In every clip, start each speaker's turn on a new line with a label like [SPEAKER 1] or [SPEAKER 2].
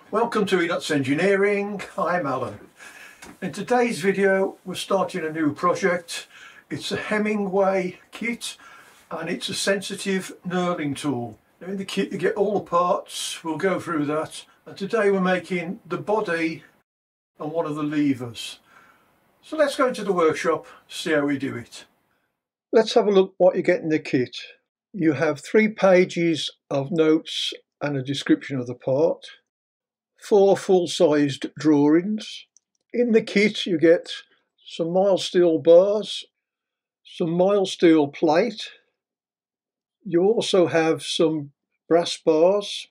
[SPEAKER 1] Welcome to Enots Engineering. I'm Alan. In today's video we're starting a new project. It's a Hemingway kit and it's a sensitive knurling tool. Now in the kit you get all the parts, we'll go through that, and today we're making the body and one of the levers. So let's go into the workshop, see how we do it. Let's have a look what you get in the kit. You have 3 pages of notes and a description of the part. 4 full-sized drawings. In the kit you get some mild steel bars, some mild steel plate. You also have some brass bars,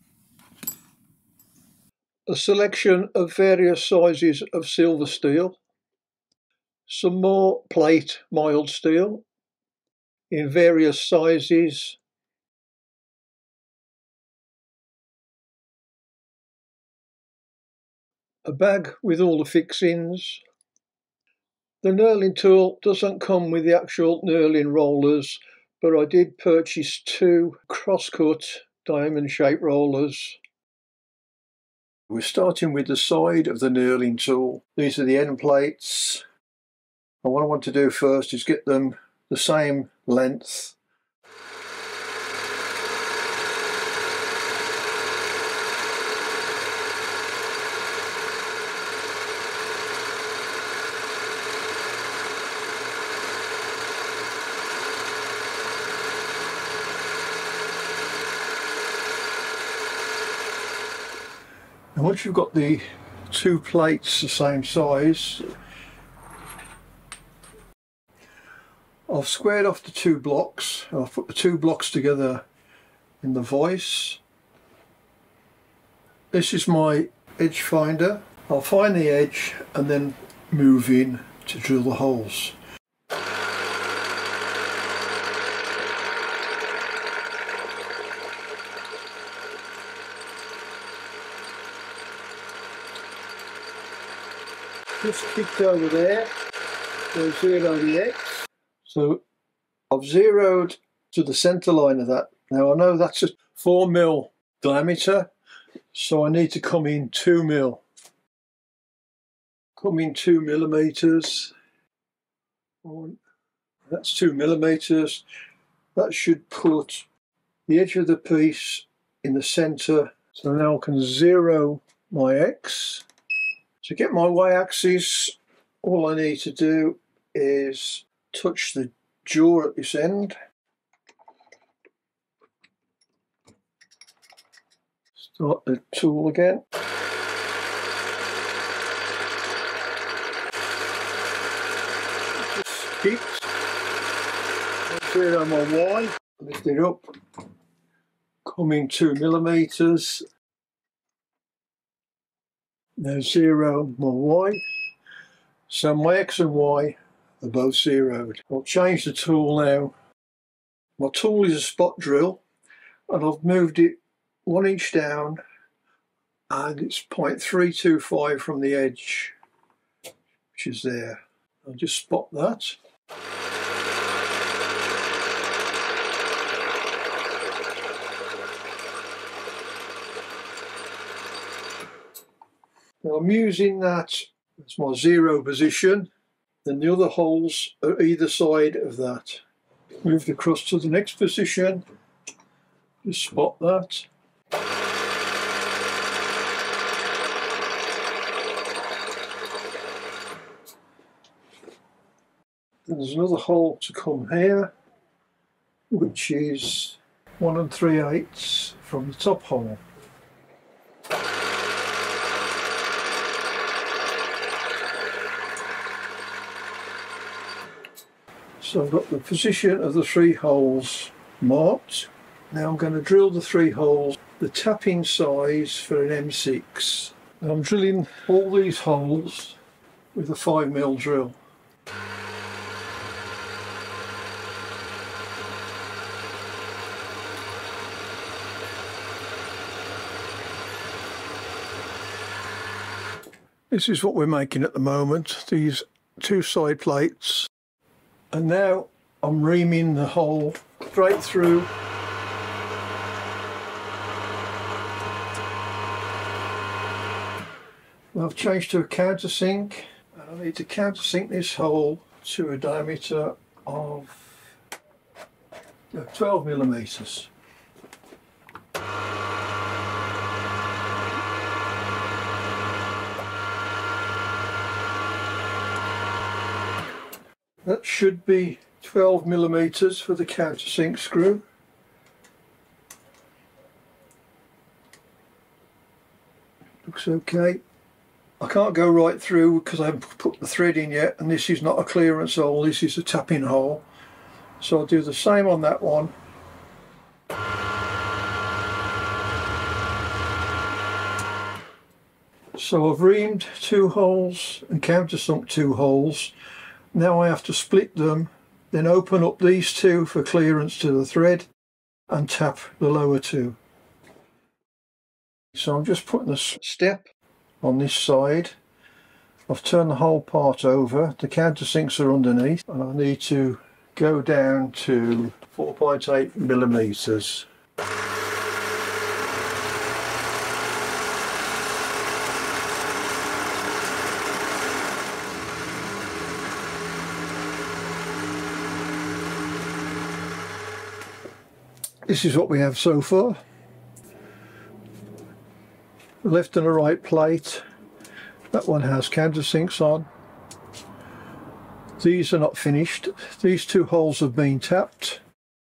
[SPEAKER 1] a selection of various sizes of silver steel, some more plate mild steel in various sizes, a bag with all the fixings. The knurling tool doesn't come with the actual knurling rollers, but I did purchase 2 cross-cut diamond shaped rollers. We're starting with the side of the knurling tool. These are the end plates. And what I want to do first is get them the same length. And once you've got the 2 plates the same size, I've squared off the 2 blocks. I've put the 2 blocks together in the vise. This is my edge finder. I'll find the edge and then move in to drill the holes. Just kicked over there, so zero the X. So I've zeroed to the centre line of that. Now I know that's a 4mm diameter, so I need to come in 2mm. Come in 2mm. That's 2mm. That should put the edge of the piece in the centre. So now I can zero my X. To get my y-axis, all I need to do is touch the jaw at this end. Start the tool again. Just kicked. Zero my y, lift it up, come in 2mm. Now zero my y, so my X and Y are both zeroed. I'll change the tool now. My tool is a spot drill and I've moved it 1 inch down and it's 0.325 from the edge, which is there. I'll just spot that. Now I'm using that as my 0 position, then the other holes are either side of that. Moved across to the next position, just spot that. Then there's another hole to come here, which is 1 3/8 from the top hole. So I've got the position of the 3 holes marked. Now I'm going to drill the 3 holes, the tapping size for an M6. Now I'm drilling all these holes with a 5mm drill. This is what we're making at the moment, these 2 side plates. And now I'm reaming the hole straight through. I've changed to a countersink, and I need to countersink this hole to a diameter of 12 millimeters. That should be 12 millimeters for the countersink screw. Looks okay. I can't go right through because I haven't put the thread in yet, and this is not a clearance hole, this is a tap-in hole. So I'll do the same on that one. So I've reamed 2 holes and countersunk 2 holes. Now I have to split them, then open up these 2 for clearance to the thread and tap the lower 2. So I'm just putting a step on this side. I've turned the whole part over, the countersinks are underneath, and I need to go down to 4.8 millimeters. This is what we have so far. A left and a right plate. That one has countersinks on. These are not finished. These 2 holes have been tapped.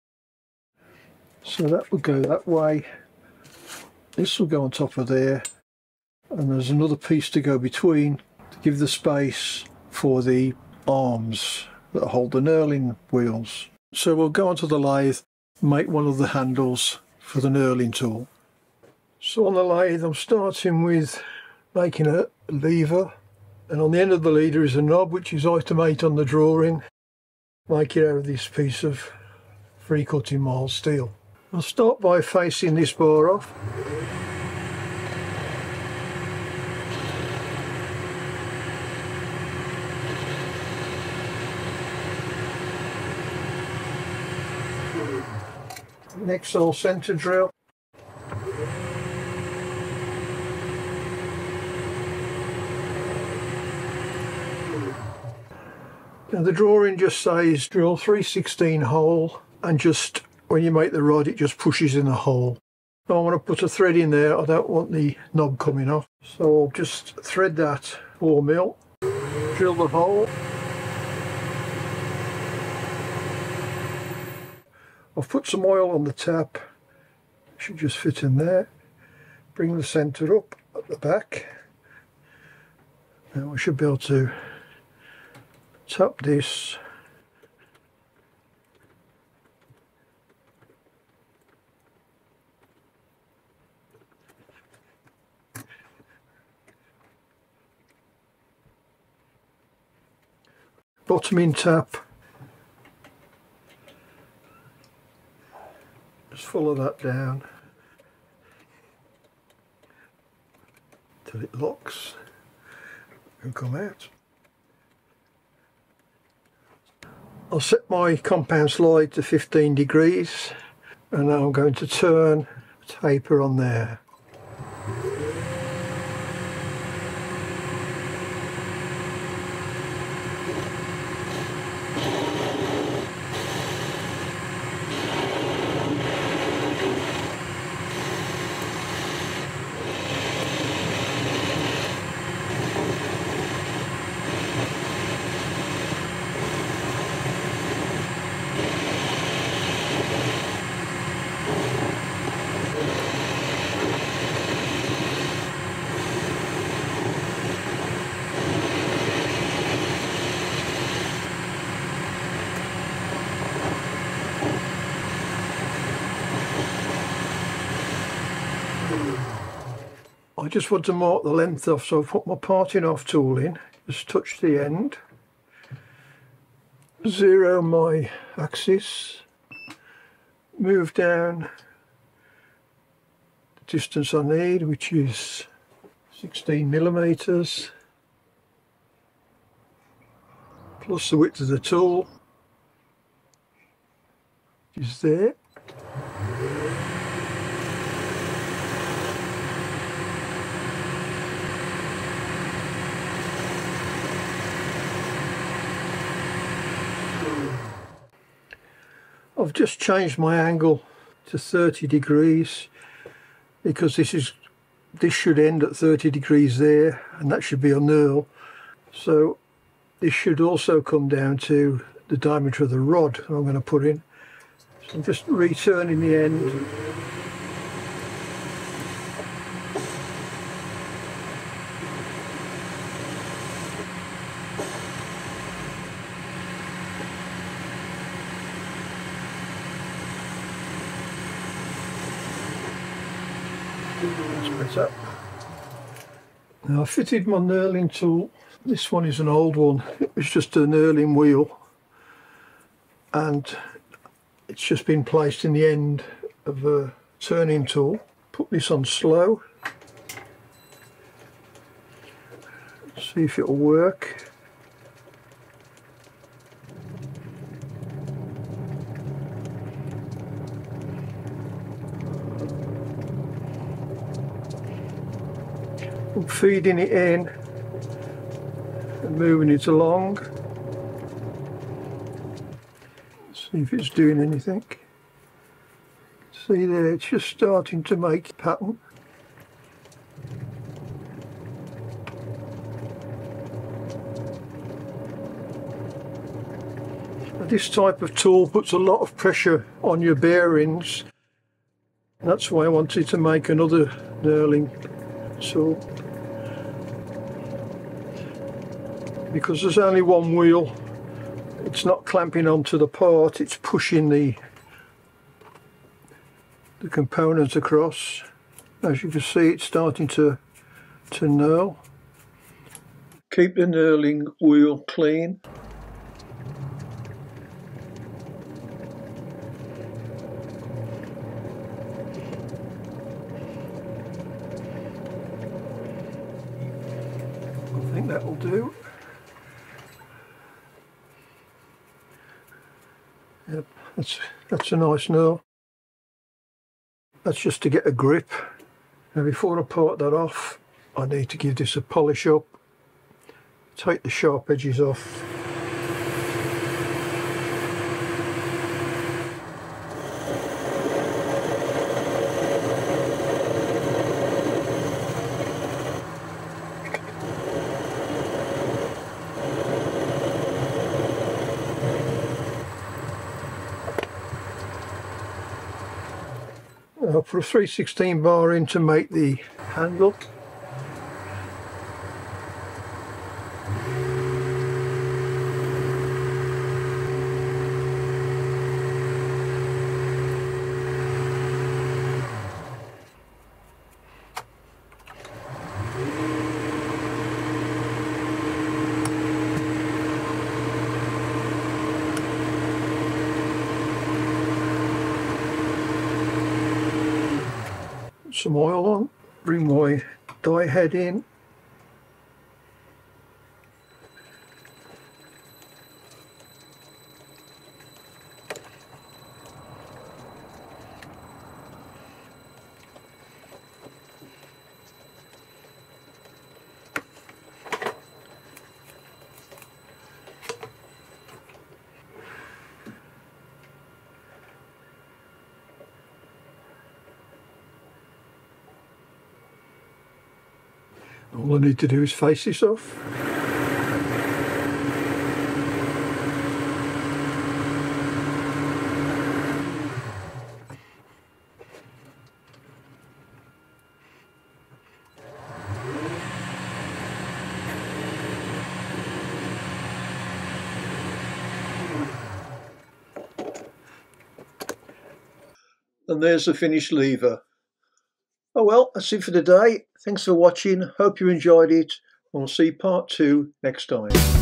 [SPEAKER 1] So that will go that way. This will go on top of there. And there's another piece to go between to give the space for the arms that hold the knurling wheels. So we'll go onto the lathe, make one of the handles for the knurling tool. So on the lathe I'm starting with making a lever, and on the end of the lever is a knob which is item 8 on the drawing. Make it out of this piece of free cutting mild steel. I'll start by facing this bar off. Next I'll centre drill. Now the drawing just says drill 3/16 hole, and just when you make the rod it just pushes in the hole. Now I want to put a thread in there, I don't want the knob coming off. So I'll just thread that 4 mil, drill the hole. I've put some oil on the tap, should just fit in there. Bring the centre up at the back. Now we should be able to tap this. Bottom in tap. Just follow that down till it locks and come out. I'll set my compound slide to 15 degrees, and now I'm going to turn the taper on there. I just want to mark the length off, so I've put my parting off tool in, just touch the end, zero my axis, move down the distance I need, which is 16 millimeters, plus the width of the tool, which is there. I've just changed my angle to 30 degrees because this should end at 30 degrees there, and that should be a knurl. So this should also come down to the diameter of the rod I'm going to put in. So I'm just returning the end. That's better. Now I fitted my knurling tool. This one is an old one. It was just a knurling wheel, and it's just been placed in the end of a turning tool. Put this on slow. See if it'll work. I'm feeding it in and moving it along. See if it's doing anything. See there, it's just starting to make a pattern. This type of tool puts a lot of pressure on your bearings. That's why I wanted to make another knurling tool, because there's only one wheel. It's not clamping onto the part, it's pushing the component across. As you can see, it's starting to knurl. Keep the knurling wheel clean. I think that will do. Yep, that's a nice knurl. That's just to get a grip. Now before I part that off, I need to give this a polish up. Take the sharp edges off. I'll put a 3/16 bar in to make the handle. Some oil on, bring my die head in. All I need to do is face this off. And there's the finished lever. Oh well, that's it for today. Thanks for watching. Hope you enjoyed it. We'll see part 2 next time.